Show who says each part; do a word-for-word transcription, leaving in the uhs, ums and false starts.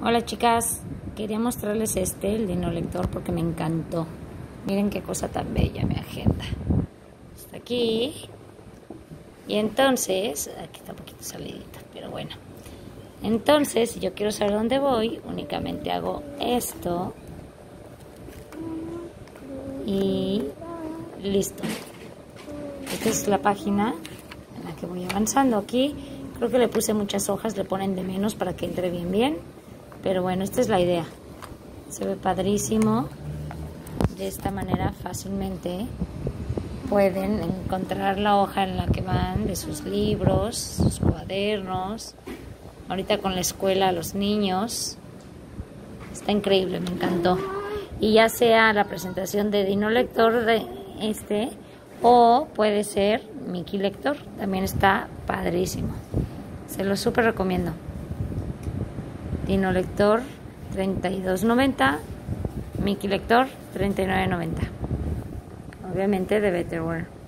Speaker 1: Hola chicas, quería mostrarles este, el Dino Lector, porque me encantó. Miren qué cosa tan bella mi agenda. Está aquí. Y entonces, aquí está un poquito salidita, pero bueno. Entonces, si yo quiero saber dónde voy, únicamente hago esto. Y listo. Esta es la página en la que voy avanzando. Aquí creo que le puse muchas hojas, le ponen de menos para que entre bien bien. Pero bueno, esta es la idea. Se ve padrísimo. De esta manera fácilmente pueden encontrar la hoja en la que van de sus libros, sus cuadernos. Ahorita con la escuela, los niños. Está increíble, me encantó. Y ya sea la presentación de Dino Lector de este, o puede ser Mickey Lector. También está padrísimo. Se lo súper recomiendo. Dino Lector treinta y dos noventa, Mickey Lector treinta y nueve noventa. Obviamente de Betterware.